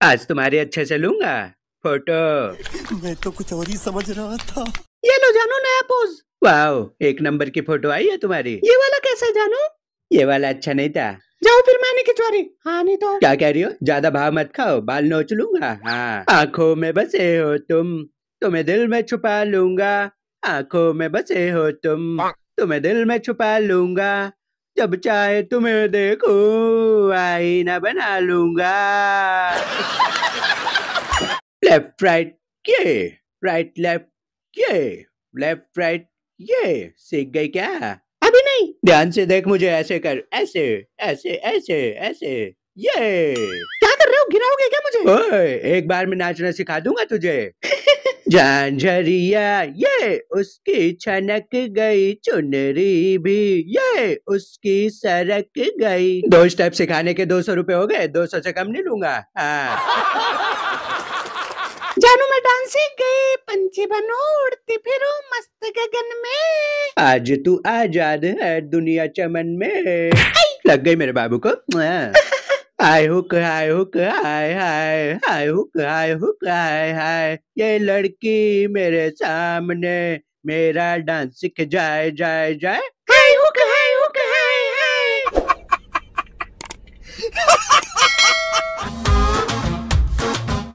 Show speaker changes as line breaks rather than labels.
आज तुम्हारे अच्छे से लूंगा फोटो।
मैं तो कुछ और ही समझ रहा था।
ये लो जानू नया पोज।
वाओ, एक नंबर की फोटो आई है तुम्हारी।
ये वाला कैसा है जानू?
ये वाला अच्छा नहीं था।
जाओ फिर मैंने खिंचवा रही। हाँ नहीं तो
क्या कह रही हो? ज्यादा भाव मत खाओ, बाल नोच लूंगा। हाँ, आंखों में बसे हो तुम, तुम्हें दिल में छुपा लूंगा। आंखों में बसे हो तुम, तुम्हें दिल में छुपा लूंगा। जब चाहे तुम्हें देखूं, आईना बना लूंगा। लेफ्ट राइट ये, राइट लेफ्ट ये, लेफ्ट राइट ये। सीख गई क्या?
अभी नहीं।
ध्यान से देख मुझे, ऐसे कर, ऐसे ऐसे ऐसे ऐसे। ये
क्या कर रहे हो? गिराओगे क्या मुझे?
ओए, एक बार में नाचना सिखा दूंगा तुझे। झांझरिया ये उसकी छनक गई, चुनरी भी ये उसकी सरक गई। 2 स्टेप सिखाने के 200 रुपए हो गए, 200 से कम नहीं लूंगा। हाँ।
जानू मैं डांस सीख गई, पंछी बनूं उड़ती फिरूं मस्त गगन में।
आज तू आजाद है दुनिया चमन में। लग गई मेरे बाबू को। हाय हुक हाय हुक हाय हाय, हाय हुक हाय हुक हाय हाय। ये लड़की मेरे सामने मेरा डांस सीख जाए जाए जाए।
हाय हुक हाय हुक हाय हाय।